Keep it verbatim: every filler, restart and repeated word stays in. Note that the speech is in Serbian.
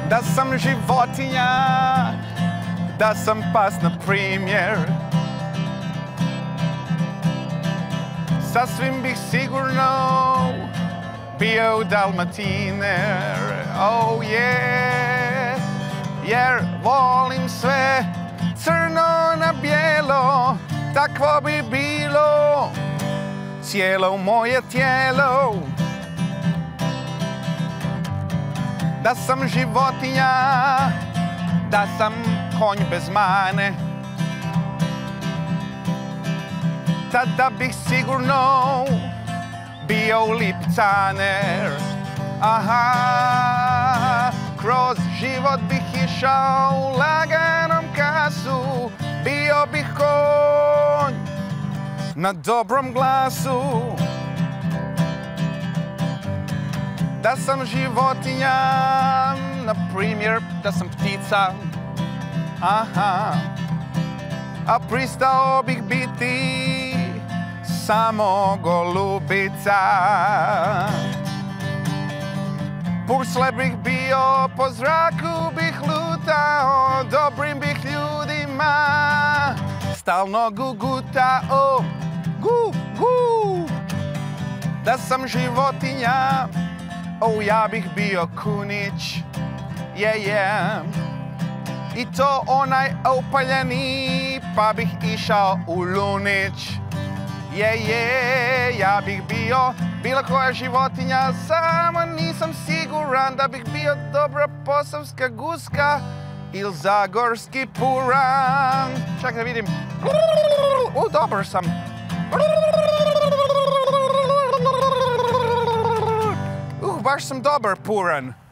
Da sam životinja, da sam pas na primjer, sasvim bih sigurno bio Dalmatiner. Oh yeah, jer volim sve crno na bijelo, takvo bi bilo cijelo moje tijelo. Da sam životinja, da sam konj bez mane, tada bih sigurno bio lipcaner. Aha, kroz život bih išao u laganom kasu, bio bih konj na dobrom glasu. Da sam životinja, na primjer da sam ptica, aha, a pristao bih biti samo golubica. Pusle bih bio, po zraku bih lutao, dobrim bih ljudima stalno gugutao. Gu, gu. Da sam životinja, oh, ja bih bio kunić, je, yeah, je. Yeah. I to onaj opaljeni, pa bih išao u Lunić. Je, yeah, je, yeah, ja bih bio bilo koja životinja, samo nisam siguran da bih bio dobra posavska guska ili zagorski puran. Čak da vidim. U, dobar sam. Uh, baš sam dobar puran.